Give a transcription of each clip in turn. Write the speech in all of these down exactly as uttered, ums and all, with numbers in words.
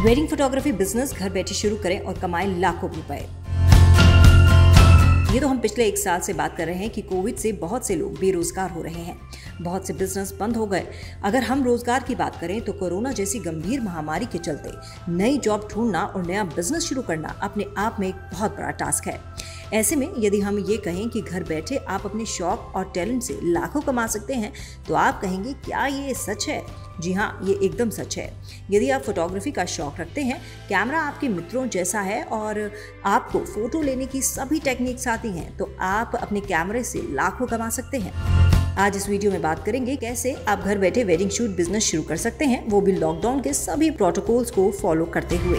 Wedding photography business घर बैठे शुरू करें और कमाएं लाखों रुपए। ये तो हम पिछले एक साल से बात कर रहे हैं कि कोविड से बहुत से लोग बेरोजगार हो रहे हैं, बहुत से बिजनेस बंद हो गए। अगर हम रोजगार की बात करें तो कोरोना जैसी गंभीर महामारी के चलते नई जॉब ढूंढना और नया बिजनेस शुरू करना अपने आप में एक बहुत बड़ा टास्क है। ऐसे में यदि हम ये कहें कि घर बैठे आप अपने शौक और टैलेंट से लाखों कमा सकते हैं तो आप कहेंगे क्या ये सच है? जी हाँ, ये एकदम सच है। यदि आप फोटोग्राफी का शौक रखते हैं, कैमरा आपके मित्रों जैसा है और आपको फोटो लेने की सभी टेक्निक्स आती हैं, तो आप अपने कैमरे से लाखों कमा सकते हैं। आज इस वीडियो में बात करेंगे कैसे आप घर बैठे वेडिंग शूट बिजनेस शुरू कर सकते हैं, वो भी लॉकडाउन के सभी प्रोटोकॉल्स को फॉलो करते हुए।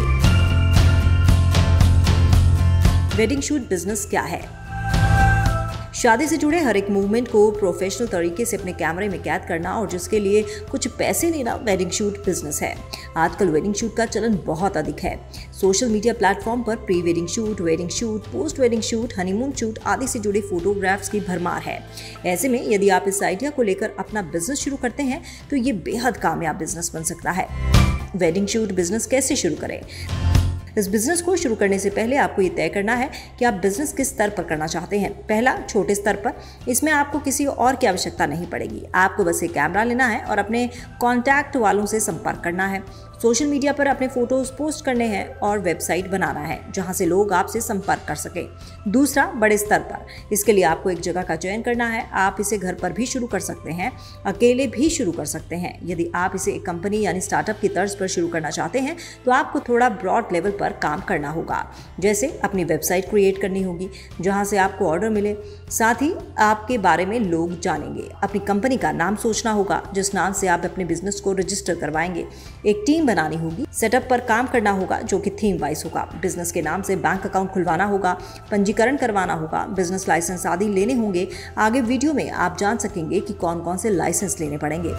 वेडिंग शूट बिजनेस क्या है? शादी से जुड़े हर एक मूवमेंट को प्रोफेशनल तरीके से अपने कैमरे में कैद करना और जिसके लिए कुछ पैसे लेना वेडिंग शूट बिजनेस है। आजकल वेडिंग शूट का चलन बहुत अधिक है। सोशल मीडिया प्लेटफॉर्म पर pre wedding shoot, wedding shoot, post wedding shoot, honeymoon shoot आदि से जुड़े फोटोग्राफ्स की भरमार है। ऐसे में यदि आप इस आइडिया को लेकर अपना बिजनेस शुरू करते हैं तो ये बेहद कामयाब बिजनेस बन सकता है। वेडिंग शूट बिजनेस कैसे शुरू करें? इस बिजनेस को शुरू करने से पहले आपको ये तय करना है कि आप बिजनेस किस स्तर पर करना चाहते हैं। पहला, छोटे स्तर पर। इसमें आपको किसी और की आवश्यकता नहीं पड़ेगी। आपको बस एक कैमरा लेना है और अपने कॉन्टैक्ट वालों से संपर्क करना है। सोशल मीडिया पर अपने फोटोज पोस्ट करने हैं और वेबसाइट बनाना है जहां से लोग आपसे संपर्क कर सकें। दूसरा, बड़े स्तर पर। इसके लिए आपको एक जगह का चयन करना है। आप इसे घर पर भी शुरू कर सकते हैं, अकेले भी शुरू कर सकते हैं। यदि आप इसे एक कंपनी यानी स्टार्टअप की तर्ज पर शुरू करना चाहते हैं तो आपको थोड़ा ब्रॉड लेवल पर काम करना होगा। जैसे अपनी वेबसाइट क्रिएट करनी होगी जहां से आपको ऑर्डर मिले, साथ ही आपके बारे में लोग जानेंगे। अपनी कंपनी का नाम सोचना होगा जिस नाम से आप अपने बिजनेस को रजिस्टर करवाएंगे। एक टीम बनानी होगी, सेटअप पर काम करना होगा जो कि थीम वाइज होगा। बिजनेस के नाम से बैंक अकाउंट खुलवाना होगा, पंजीकरण करवाना होगा, बिजनेस लाइसेंस आदि लेने होंगे। आगे वीडियो में आप जान सकेंगे कि कौन कौन से लाइसेंस लेने पड़ेंगे।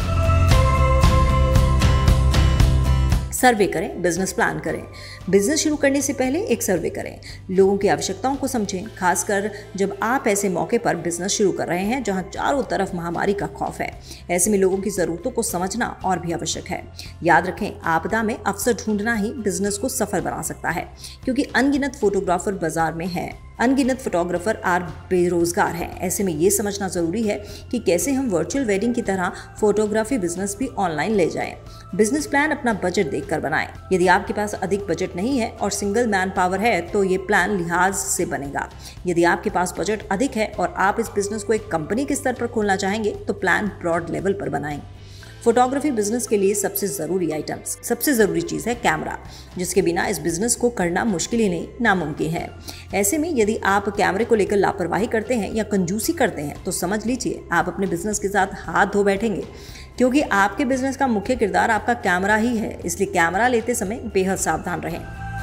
सर्वे करें, बिजनेस प्लान करें। बिजनेस शुरू करने से पहले एक सर्वे करें, लोगों की आवश्यकताओं को समझें, खासकर जब आप ऐसे मौके पर बिजनेस शुरू कर रहे हैं जहां चारों तरफ महामारी का खौफ है। ऐसे में लोगों की ज़रूरतों को समझना और भी आवश्यक है। याद रखें, आपदा में अवसर ढूंढना ही बिजनेस को सफल बना सकता है, क्योंकि अनगिनत फोटोग्राफर बाजार में हैं, अनगिनत फोटोग्राफर आर बेरोजगार हैं। ऐसे में ये समझना ज़रूरी है कि कैसे हम वर्चुअल वेडिंग की तरह फोटोग्राफी बिजनेस भी ऑनलाइन ले जाएं। बिजनेस प्लान अपना बजट देखकर बनाएं। यदि आपके पास अधिक बजट नहीं है और सिंगल मैन पावर है तो ये प्लान लिहाज से बनेगा। यदि आपके पास बजट अधिक है और आप इस बिजनेस को एक कंपनी के स्तर पर खोलना चाहेंगे तो प्लान ब्रॉड लेवल पर बनाएं। फोटोग्राफी बिजनेस के लिए सबसे ज़रूरी आइटम्स, सबसे ज़रूरी चीज़ है कैमरा, जिसके बिना इस बिजनेस को करना मुश्किल ही नहीं नामुमकिन है। ऐसे में यदि आप कैमरे को लेकर लापरवाही करते हैं या कंजूसी करते हैं तो समझ लीजिए आप अपने बिजनेस के साथ हाथ धो बैठेंगे, क्योंकि आपके बिजनेस का मुख्य किरदार आपका कैमरा ही है। इसलिए कैमरा लेते समय बेहद सावधान रहें।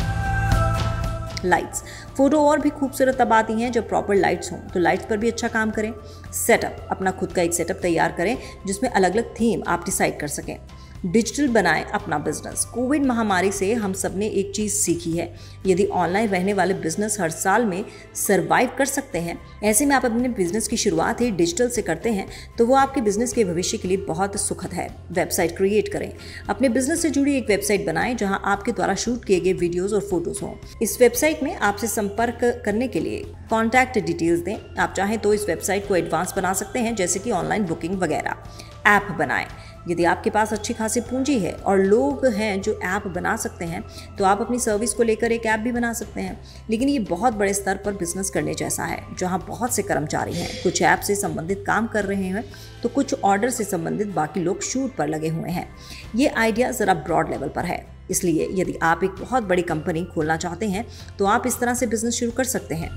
लाइट्स, फोटो और भी खूबसूरत तब आती हैं जब प्रॉपर लाइट्स हों, तो लाइट्स पर भी अच्छा काम करें। सेटअप, अपना खुद का एक सेटअप तैयार करें जिसमें अलग अलग थीम आप डिसाइड कर सकें। डिजिटल बनाएं अपना बिजनेस। कोविड महामारी से हम सब ने एक चीज़ सीखी है, यदि ऑनलाइन रहने वाले बिजनेस हर साल में सरवाइव कर सकते हैं, ऐसे में आप अपने बिजनेस की शुरुआत ही डिजिटल से करते हैं तो वो आपके बिजनेस के भविष्य के लिए बहुत सुखद है। वेबसाइट क्रिएट करें। अपने बिजनेस से जुड़ी एक वेबसाइट बनाएं जहां आपके द्वारा शूट किए गए वीडियोस और फोटोज हों। इस वेबसाइट में आपसे संपर्क करने के लिए कॉन्टैक्ट डिटेल्स दें। आप चाहें तो इस वेबसाइट को एडवांस बना सकते हैं, जैसे कि ऑनलाइन बुकिंग वगैरह। ऐप बनाएं। यदि आपके पास अच्छी खासी पूंजी है और लोग हैं जो ऐप बना सकते हैं तो आप अपनी सर्विस को लेकर एक ऐप भी बना सकते हैं। लेकिन ये बहुत बड़े स्तर पर बिजनेस करने जैसा है जहां बहुत से कर्मचारी हैं, कुछ ऐप से संबंधित काम कर रहे हैं तो कुछ ऑर्डर से संबंधित बाकी लोग शूट पर लगे हुए हैं। ये आइडिया ज़रा ब्रॉड लेवल पर है। इसलिए यदि आप एक बहुत बड़ी कंपनी खोलना चाहते हैं तो आप इस तरह से बिजनेस शुरू कर सकते हैं।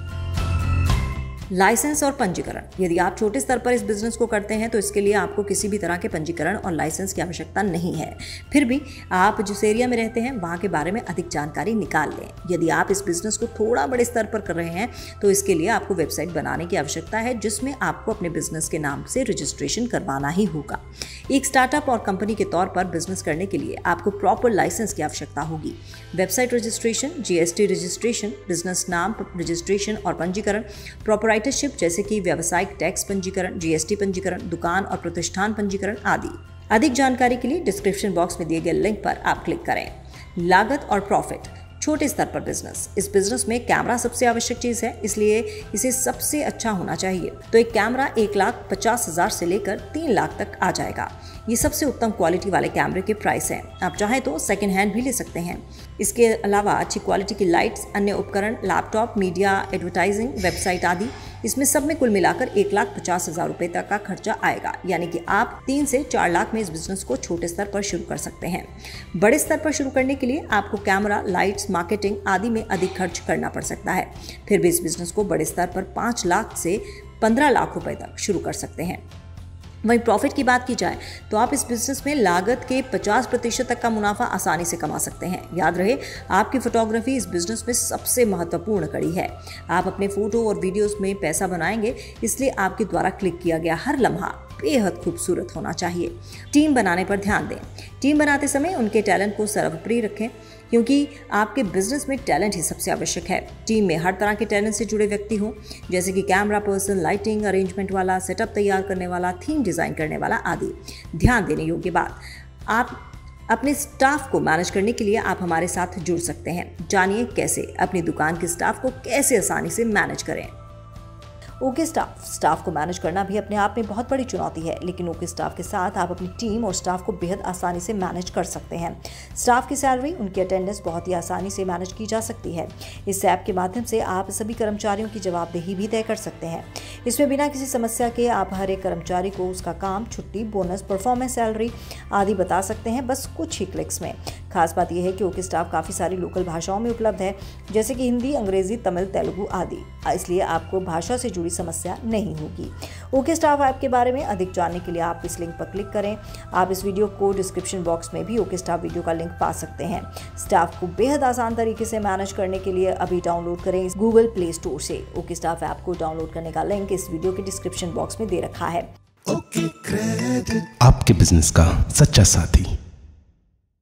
लाइसेंस और पंजीकरण। यदि आप छोटे स्तर पर इस बिजनेस को करते हैं तो इसके लिए आपको किसी भी तरह के पंजीकरण और लाइसेंस की आवश्यकता नहीं है। फिर भी आप जिस एरिया में रहते हैं वहाँ के बारे में अधिक जानकारी निकाल लें। यदि आप इस बिजनेस को थोड़ा बड़े स्तर पर कर रहे हैं तो इसके लिए आपको वेबसाइट बनाने की आवश्यकता है जिसमें आपको अपने बिजनेस के नाम से रजिस्ट्रेशन करवाना ही होगा। एक स्टार्टअप और कंपनी के तौर पर बिजनेस करने के लिए आपको प्रॉपर लाइसेंस की आवश्यकता होगी। Website registration, GST registration, business नाम रजिस्ट्रेशन और पंजीकरण, प्रोपराइटरशिप जैसे कि व्यावसायिक टैक्स पंजीकरण, जीएसटी पंजीकरण, दुकान और प्रतिष्ठान पंजीकरण आदि। अधिक जानकारी के लिए डिस्क्रिप्शन बॉक्स में दिए गए लिंक पर आप क्लिक करें। लागत और प्रॉफिट। छोटे स्तर पर बिजनेस। इस बिजनेस में कैमरा सबसे आवश्यक चीज है, इसलिए इसे सबसे अच्छा होना चाहिए। तो एक कैमरा एक लाख पचास हजार से लेकर तीन लाख तक आ जाएगा। ये सबसे उत्तम क्वालिटी वाले कैमरे के प्राइस हैं। आप चाहें तो सेकंड हैंड भी ले सकते हैं। इसके अलावा अच्छी क्वालिटी की लाइट्स, अन्य उपकरण, लैपटॉप, मीडिया, एडवर्टाइजिंग, वेबसाइट आदि, इसमें सब में कुल मिलाकर एक लाख पचास हजार रुपए तक का खर्चा आएगा। यानी कि आप तीन से चार लाख में इस बिजनेस को छोटे स्तर पर शुरू कर सकते हैं। बड़े स्तर पर शुरू करने के लिए आपको कैमरा, लाइट्स, मार्केटिंग आदि में अधिक खर्च करना पड़ सकता है। फिर भी इस बिजनेस को बड़े स्तर पर पाँच लाख से पंद्रह लाख रुपए तक शुरू कर सकते हैं। वहीं प्रॉफिट की बात की जाए तो आप इस बिजनेस में लागत के पचास प्रतिशत तक का मुनाफा आसानी से कमा सकते हैं। याद रहे, आपकी फोटोग्राफी इस बिजनेस में सबसे महत्वपूर्ण कड़ी है। आप अपने फोटो और वीडियोस में पैसा बनाएंगे, इसलिए आपके द्वारा क्लिक किया गया हर लम्हा बेहद खूबसूरत होना चाहिए। टीम बनाने पर ध्यान दें। टीम बनाते समय उनके टैलेंट को सर्वोपरि रखें, क्योंकि आपके बिजनेस में टैलेंट ही सबसे आवश्यक है। टीम में हर तरह के टैलेंट से जुड़े व्यक्ति हों, जैसे कि कैमरा पर्सन, लाइटिंग अरेंजमेंट वाला, सेटअप तैयार करने वाला, थीम डिजाइन करने वाला आदि। ध्यान देने योग्य बात, आप अपने स्टाफ को मैनेज करने के लिए आप हमारे साथ जुड़ सकते हैं। जानिए कैसे अपनी दुकान के स्टाफ को कैसे आसानी से मैनेज करें। ओके स्टाफ स्टाफ को मैनेज करना भी अपने आप में बहुत बड़ी चुनौती है, लेकिन ओके स्टाफ के साथ आप अपनी टीम और स्टाफ को बेहद आसानी से मैनेज कर सकते हैं। स्टाफ की सैलरी, उनकी अटेंडेंस बहुत ही आसानी से मैनेज की जा सकती है। इस ऐप के माध्यम से आप सभी कर्मचारियों की जवाबदेही भी तय कर सकते हैं। इसमें बिना किसी समस्या के आप हर एक कर्मचारी को उसका काम, छुट्टी, बोनस, परफॉर्मेंस, सैलरी आदि बता सकते हैं, बस कुछ ही क्लिक्स में। खास बात यह है कि ओके स्टाफ काफ़ी सारी लोकल भाषाओं में उपलब्ध है, जैसे कि हिंदी, अंग्रेजी, तमिल, तेलुगु आदि, इसलिए आपको भाषा से जुड़ी समस्या नहीं होगी। ओके स्टाफ ऐप के बारे में अधिक जानने के लिए आप इस लिंक पर क्लिक करें। आप इस वीडियो को डिस्क्रिप्शन बॉक्स में भी ओके स्टाफ वीडियो का लिंक पा सकते हैं। स्टाफ को बेहद आसान तरीके से मैनेज करने के लिए अभी डाउनलोड करें गूगल प्ले स्टोर से। ओके स्टाफ ऐप को डाउनलोड करने का लिंक इस वीडियो के डिस्क्रिप्शन बॉक्स में दे रखा है। ओके क्रेडिट, आपके बिजनेस का सच्चा साथी।